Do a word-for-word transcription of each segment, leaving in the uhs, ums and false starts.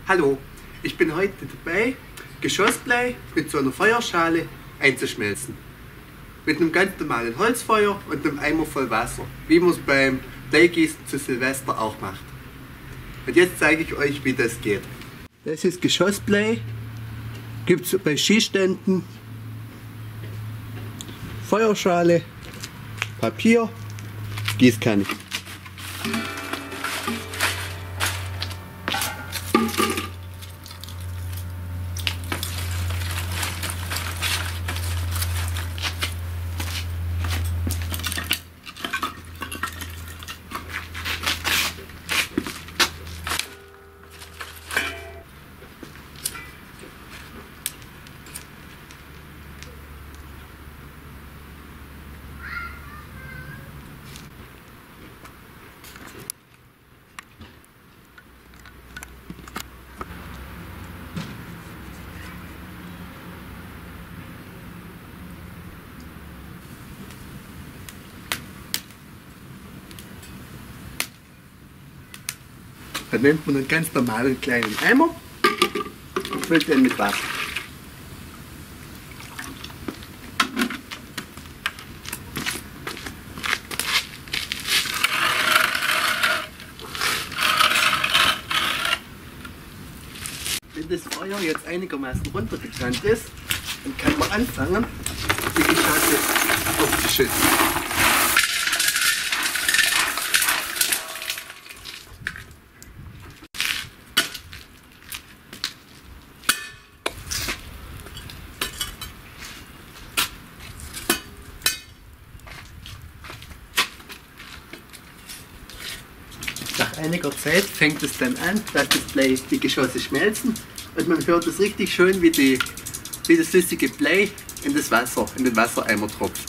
Hallo, ich bin heute dabei, Geschossblei mit so einer Feuerschale einzuschmelzen. Mit einem ganz normalen Holzfeuer und einem Eimer voll Wasser, wie man es beim Bleigießen zu Silvester auch macht. Und jetzt zeige ich euch, wie das geht. Das ist Geschossblei, gibt es bei Skiständen, Feuerschale, Papier, Gießkanne. Dann nimmt man einen ganz normalen kleinen Eimer und füllt den mit Wasser. Wenn das Feuer jetzt einigermaßen runtergebrannt ist, dann kann man anfangen, die Geschosse aufzuschütten. Nach einiger Zeit fängt es dann an, dass das Blei, die Geschosse schmelzen und man hört es richtig schön, wie, die, wie das flüssige Blei in das Wasser, in den Wassereimer tropft.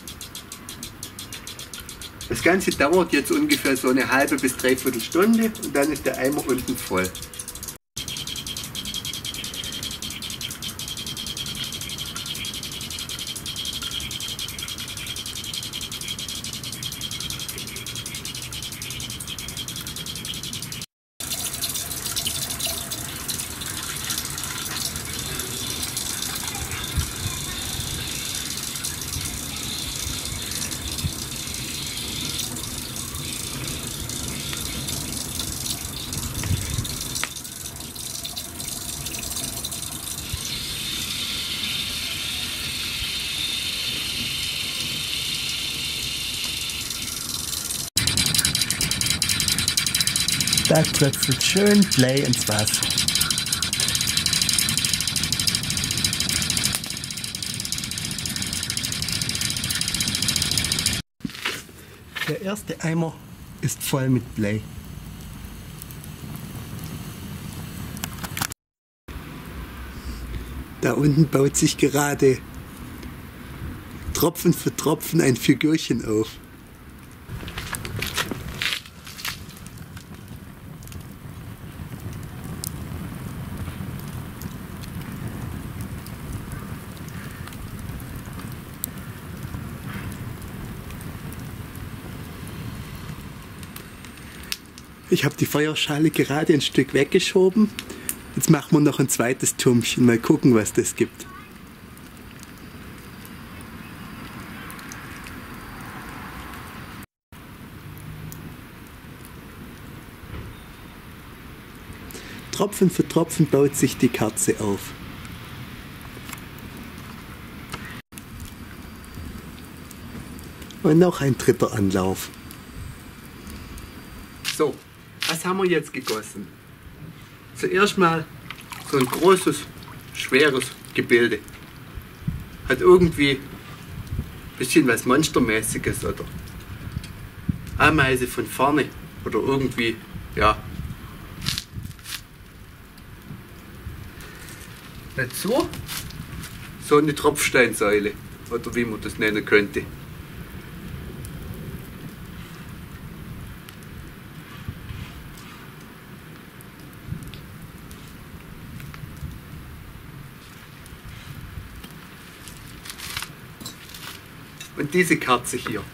Das Ganze dauert jetzt ungefähr so eine halbe bis dreiviertel Stunde und dann ist der Eimer unten voll. Da tröpfelt schön Blei ins Wasser. Der erste Eimer ist voll mit Blei. Da unten baut sich gerade Tropfen für Tropfen ein Figürchen auf. Ich habe die Feuerschale gerade ein Stück weggeschoben. Jetzt machen wir noch ein zweites Türmchen. Mal gucken, was das gibt. Tropfen für Tropfen baut sich die Kerze auf. Und noch ein dritter Anlauf. So, was haben wir jetzt gegossen? Zuerst mal so ein großes, schweres Gebilde. Hat irgendwie ein bisschen was Monstermäßiges oder Ameise von vorne oder irgendwie, ja. Dazu so eine Tropfsteinsäule oder wie man das nennen könnte. Und diese Kerze hier.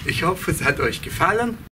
Ich hoffe, es hat euch gefallen.